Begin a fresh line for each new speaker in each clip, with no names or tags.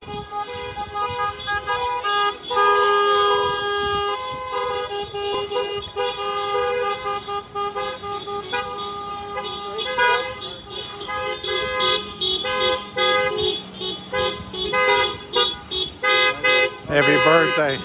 Happy birthday.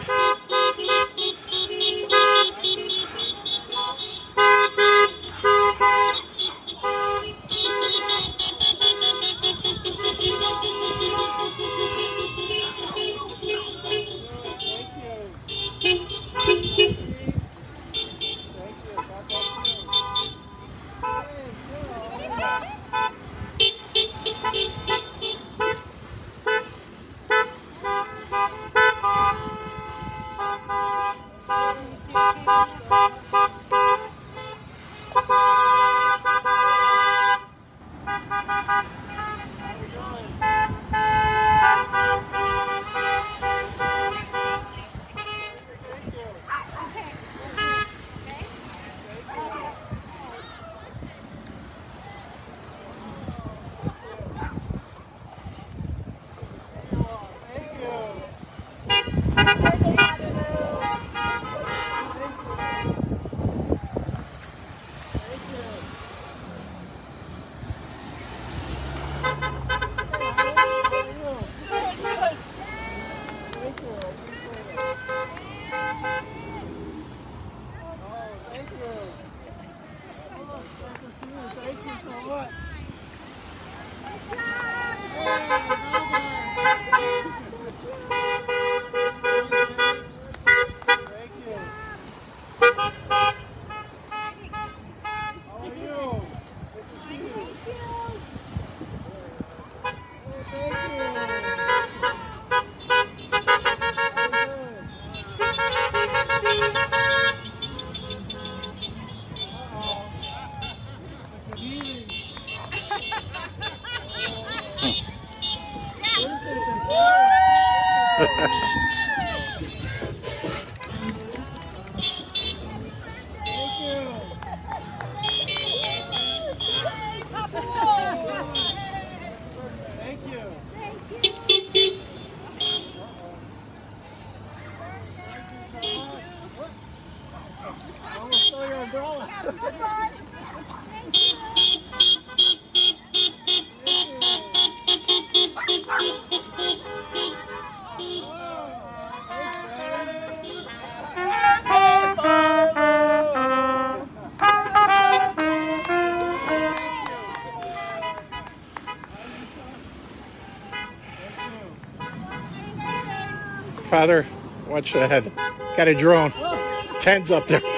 Father, watch ahead. Got a drone. Ken's up there.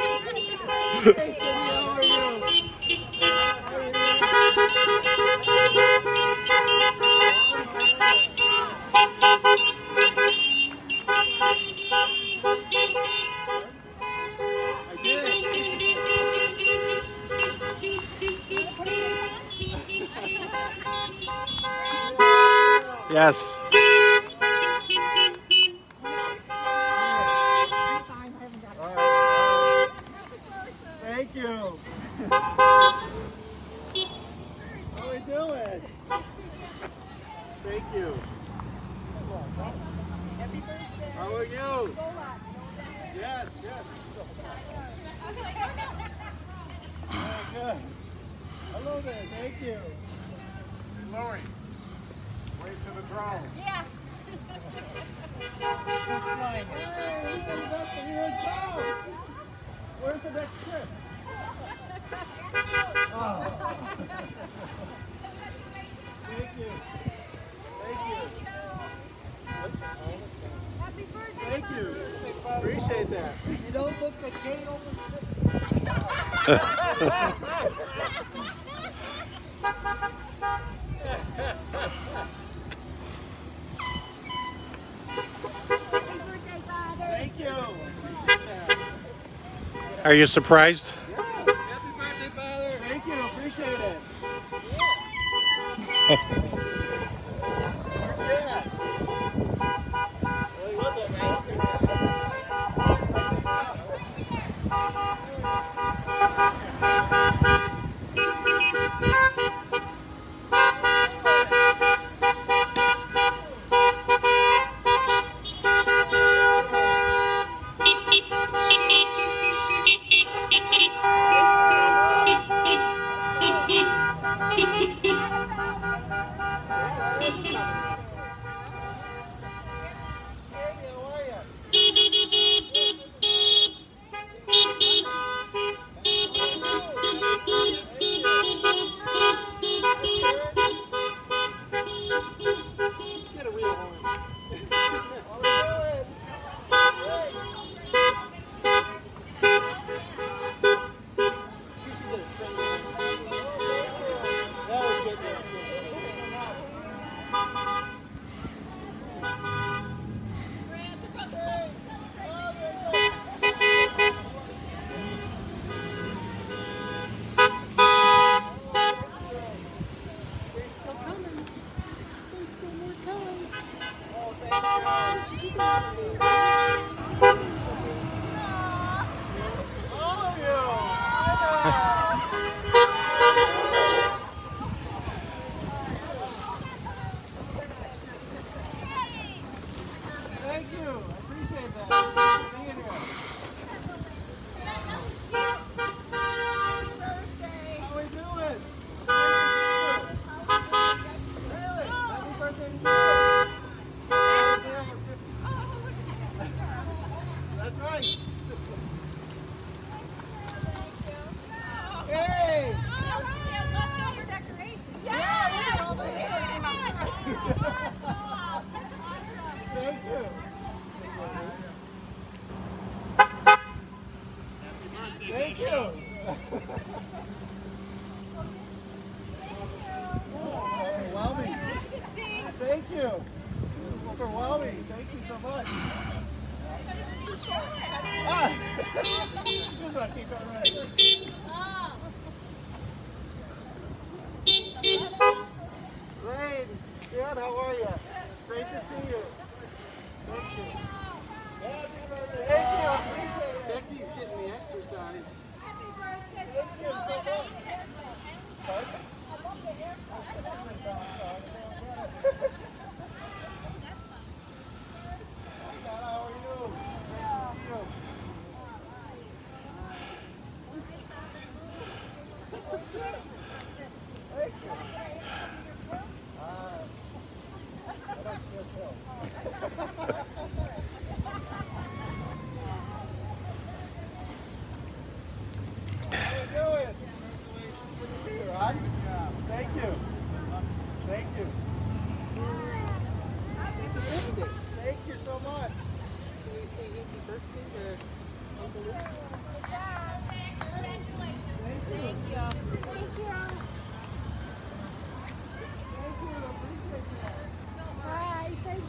Yes.
Thank you. How are we doing? Thank you. How are you? Yes, yes. Oh, good. Hello there. Thank you.
Lori, wave to the drone.
Yeah.
Where's the next trip? Oh. Thank you. Thank you.
Happy birthday.
Thank you. Appreciate that. You don't look like gate open. Thank you. Appreciate that.
Are you surprised?
Yeah. Happy birthday, Father. Thank you. Appreciate it. Yeah. What's up, man? All of you. Thank you. I appreciate that. Being here. How we doing? Really? Happy birthday to you. That's right. Hey! Thank you. Thank you. Overwhelming. Thank you. Overwhelming. Thank you so much. Just want to keep going right. Great. Good. How are you? Great to see you. Thank you. Thank you. I appreciate it. Becky's getting the exercise. Happy birthday. Thank you so much. How are you? Thank you. Thank you. Thank you. Thank you so much. Can we say happy birthday to Uncle Luke? Thank you. Thank you. Thank you. Thank you. Appreciate that. Hi. Thank you.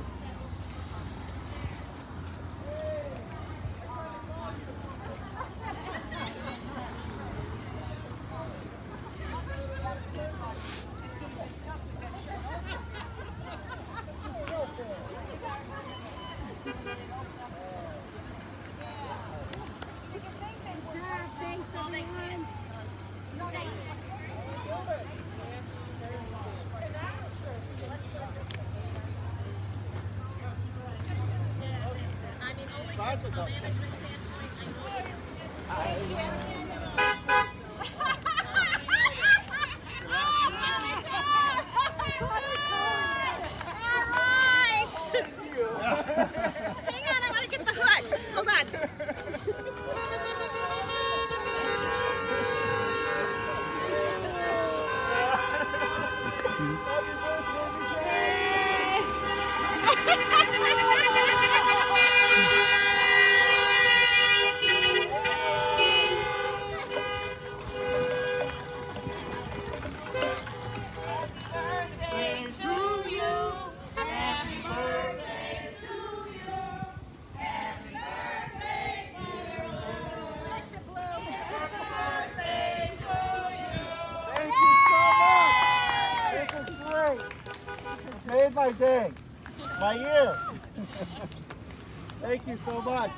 Made my day, my year. Thank you so much.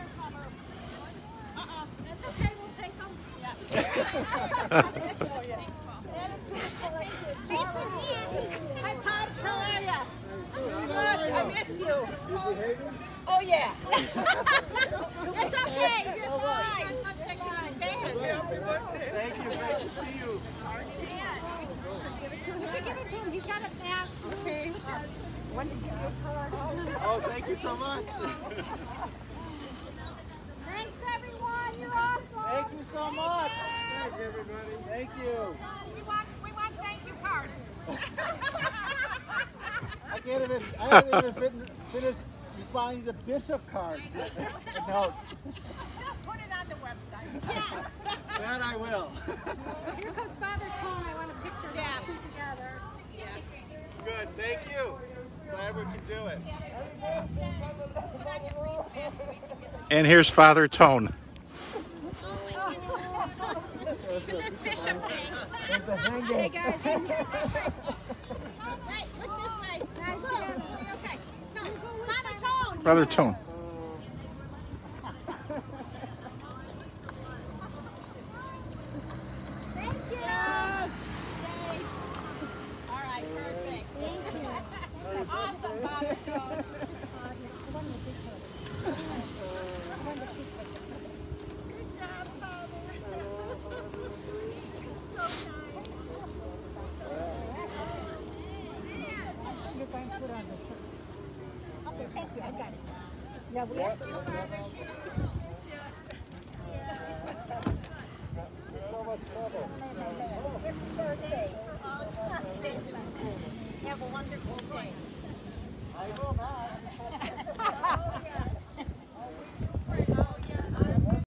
That's okay, we'll take them. Hi, Pops, how are you? Good, I miss you. Oh, yeah. It's okay, you're fine. I'm checking my bag.
Thank you, great to see you.
You can give it to him, he's got it back. Okay. When did you get card?
Oh, thank you so much.
Thanks, everyone, you're awesome.
Thank you so much. Thanks, everybody. Thank you.
We want thank you cards.
I haven't even finished responding to Bishop cards. Notes.
Just put it on the website. Yes.
That I will.
Here comes Father Tone. I want a picture of the two together. Yeah.
Good, thank you. Glad we could do it.
And here's Father Tone.
This Bishop thing.
Hey
guys. Hey, look this way. Nice. Okay. Let's go. Father
Brother Tone.
Thank you. All right, perfect. Thank you. Awesome, Father Joe. Good job, Father. So nice.
You're going to put on the shirt. Okay, thank you. I got it. Yeah, we have to.
So much trouble.